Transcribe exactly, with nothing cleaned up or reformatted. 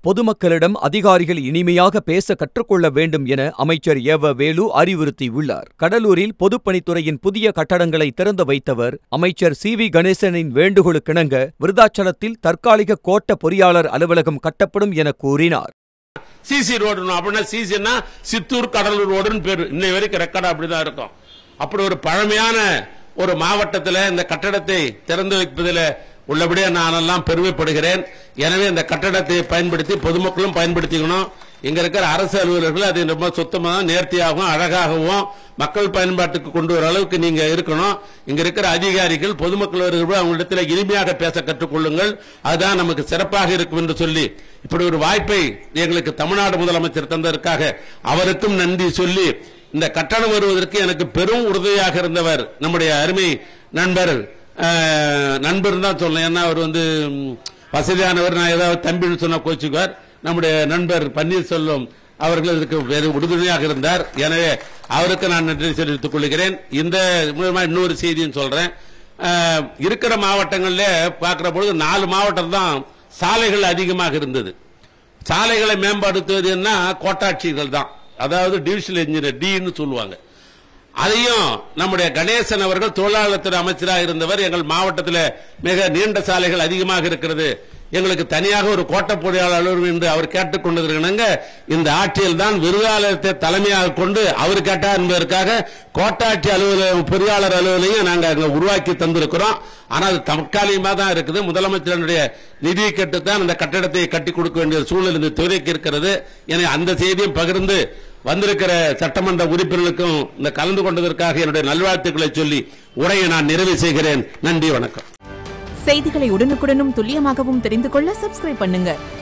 பொதுமக்களிடம் அதிகாரிகள் இனிமையாக பேச கற்றுக்கொள்ள வேண்டும் என அமைச்சர் ஏவ வேலு அறிவுறுத்தியுள்ளார். கடலூரில் பொதுப்பணித்துறையின் புதிய கட்டடங்களை திறந்து வைத்தவர் அமைச்சர் சி வி கணேசனின் வேண்டுகோளுக்கிணங்க விருதாச்சலத்தில் தற்காலிக கோட்ட பொறியாளர் அலுவலகம் கட்டப்படும் என கூறினார். சிசி ரோடு அப்படின்னா சிசின்னா சித்தூர் கடலூர் ரோடுன்னு பேரு. இன்னை வரைக்கும் ரெக்கார்டு அப்படிதான் இருக்கும். அப்படி ஒரு பழமையான ஒரு மாவட்டத்தில் இந்த கட்டடத்தை திறந்து வைப்பதில் உள்ளபடியே நான் எல்லாம் பெருமைப்படுகிறேன். எனவே இந்த கட்டடத்தை பயன்படுத்தி பொதுமக்களும் பயன்படுத்திக்கணும். இங்க இருக்கிற அரசு அலுவலர்கள் அதை ரொம்ப சுத்தமாக நேர்த்தியாகவும் அழகாகவும் மக்கள் பயன்பாட்டுக்கு கொண்டு வர அளவுக்கு நீங்க இருக்கணும். இங்க இருக்கிற அதிகாரிகள் பொதுமக்கள் அவங்களிடத்தில் இனிமையாக பேச கற்றுக்கொள்ளுங்கள். அதுதான் நமக்கு சிறப்பாக இருக்கும் என்று சொல்லி இப்படி ஒரு வாய்ப்பை எங்களுக்கு தமிழ்நாடு முதலமைச்சர் தந்ததற்காக அவருக்கும் நன்றி சொல்லி, இந்த கட்டணம் வருவதற்கு எனக்கு பெரும் உறுதியாக இருந்தவர் நம்முடைய அருமை நண்பர் நண்பர் தான் சொல்லணும். ஏன்னா அவர் வந்து வசதியானவர். நான் ஏதாவது தம்பின்னு சொன்ன கோச்சுக்குவார். நம்முடைய நண்பர் பன்னீர்செல்வம் அவர்கள் இதற்கு வேறு உறுதுணையாக இருந்தார். எனவே அவருக்கு நான் நன்றி தெரிவித்துக் கொள்கிறேன். இந்த மூலமா இன்னொரு செய்தியும் சொல்றேன். இருக்கிற மாவட்டங்களில் பார்க்கிற பொழுது நாலு மாவட்டம் தான் சாலைகள் அதிகமாக இருந்தது. சாலைகளை மேம்படுத்துவது என்ன கோட்டாட்சிகள் தான், அதாவது டிவிஷனல் இன்ஜினியர் டின்னு சொல்லுவாங்க. அதையும் நம்முடைய கணேசன் அவர்கள் தொழிலாளர் துறை அமைச்சராக இருந்தவர். எங்கள் மாவட்டத்தில் மிக நீண்ட சாலைகள் அதிகமாக இருக்கிறது, எங்களுக்கு தனியாக ஒரு கோட்ட பொறியாளர் அலுவலகம் என்று அவர் கேட்டுக் கொண்டிருக்கிறாங்க. இந்த ஆட்சியில் தான் விருதாலயத்தை தலைமையாக கொண்டு அவர் கேட்டார் என்பதற்காக கோட்டாட்சி அலுவலகம் பொறியாளர் அலுவலகம் நாங்கள் உருவாக்கி தந்திருக்கிறோம். ஆனால் அது தற்காலிகமாக தான் இருக்குது. முதலமைச்சருடைய நிதியை கேட்டுத்தான் இந்த கட்டடத்தை கட்டி கொடுக்க வேண்டிய சூழல் இந்த துறைக்கு இருக்கிறது. எனவே அந்த செய்தியும் பகிர்ந்து வந்திருக்கிற சட்டமன்ற உறுப்பினர்களுக்கும் இந்த கலந்து கொண்டதற்காக என்னுடைய நல்வாழ்த்துக்களை சொல்லி உரையை நான் நிறைவு செய்கிறேன். நன்றி, வணக்கம். செய்திகளை உடனுக்குடனும் துல்லியமாகவும் தெரிந்து கொள்ள சப்ஸ்கிரைப் பண்ணுங்க.